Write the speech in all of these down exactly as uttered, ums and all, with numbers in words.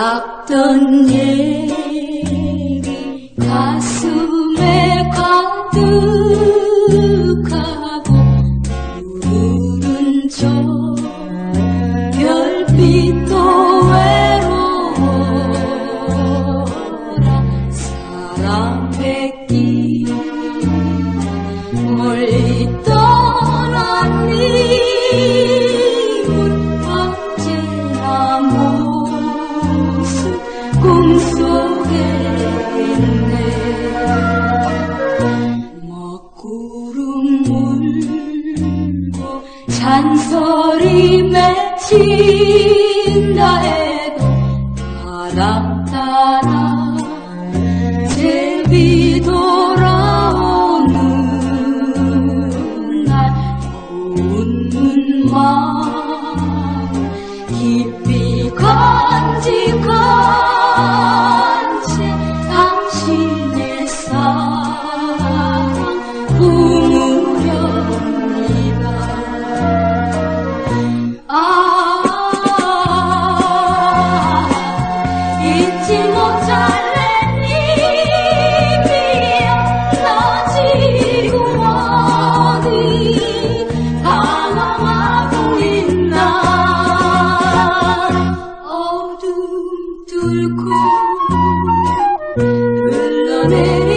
몰랐던 얘기 가슴에 가득하고 푸른 저 별빛도 외로워라. 사랑 뵙기 멀리 떠난 미운 언제나 모습 꿈속에 있네. 먹구름 물고 잔소리 맺힌다 해도 바람 따라 제비 돌아오는 날 웃는 마음 깊이 간직한 채 당신의 사랑 품으렵니다. 아, 잊지 못할 랜님이여 나 지금 어디 방황하고 있나. 어둠 뚫고 흘러내린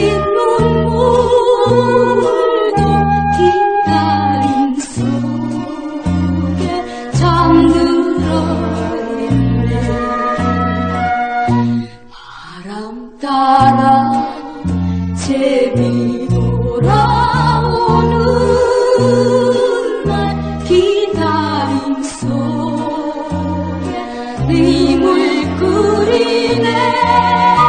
눈물도 기다림 속에 잠들어 있네. 바람 따라 제비 돌아오는 날 기다림 속에 님을 그리네.